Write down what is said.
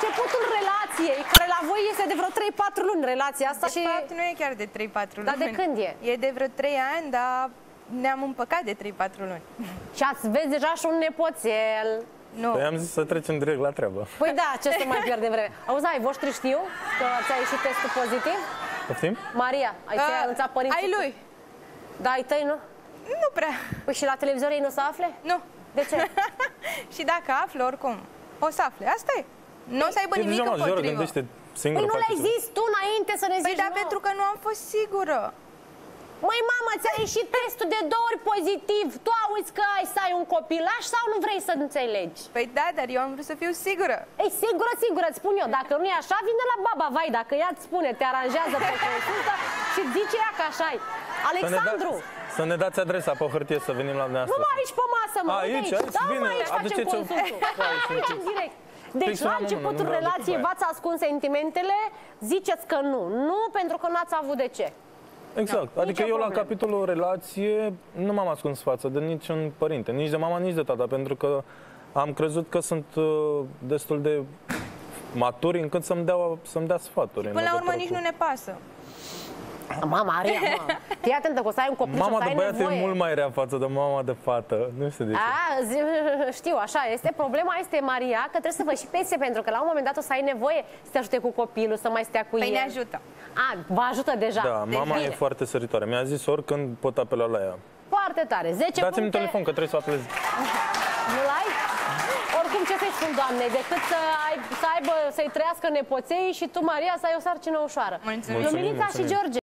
începutul relației, care la voi este de vreo 3-4 luni relația asta. De fapt, nu e chiar de 3-4 luni. Dar de când e? E de vreo 3 ani, dar ne-am împăcat de 3-4 luni. Și ați vezi deja și un nepoțel. Nu. Păi am zis să trecem direct la treabă. Păi da, ce să mai pierde vreme. Auzi, ai voștri știu că ți-a ieșit testul pozitiv? Poftim? Maria, ai anunțat părinții? Ai lui? Da, ai tăi, nu? Nu prea. Păi și la televizor ei nu se afle? Nu. De ce? Și dacă află, oricum, o să afle. Asta e. Nu o să aibă nimic împotrivă. Păi nu le-ai zis tu înainte să ne zici? Păi da, pentru că nu am fost sigură. Măi, mama, ți-a ieșit testul de 2 ori pozitiv. Tu auzi că ai să ai un copilaș sau nu vrei să înțelegi? Păi da, dar eu am vrut să fiu sigură. Ei, sigură, îți spun eu. Dacă nu e așa, vine la baba, vai. Dacă ea îți spune, te aranjează pe consultă și zice ea că așa-i. Alexandru! Să ne dați adresa pe hârtie să venim la dumneavoastră. Nu mă, aici pe masă, mă. Aici, Da, bine, mă, aici facem consultul. Aici, în direct. Deci, la începutul relației v-ați ascuns sentimentele, ziceți că nu. Nu, pentru că n-ați avut de ce. Exact. Adică eu la capitolul relație nu m-am ascuns față de niciun părinte, nici de mama, nici de tata, pentru că am crezut că sunt destul de maturi încât să-mi dea sfaturi. Până la urmă nici nu ne pasă. Mama, Maria, fii atentă că o să ai un copil și o mama să ai de băiat nevoie. e mult mai rea față de mama de fată. Nu știu de ce. Știu, așa este. Problema este, Maria, că trebuie să vă și pese, pentru că la un moment dat o să ai nevoie să te ajute cu copilul, să mai stea cu el. Păi ne ajută. Vă ajută deja. Da, deci mama bine. e foarte săritoare. Mi-a zis oricând pot apela la ea. Foarte tare. 10 puncte. Dați-mi telefon că trebuie să apelez. Nu-l ai? Oricum, ce să-i spun, doamne, decât să trăiască nepoței și tu, Maria, să ai o sarcină ușoară. Mulțumim. Luminița și George.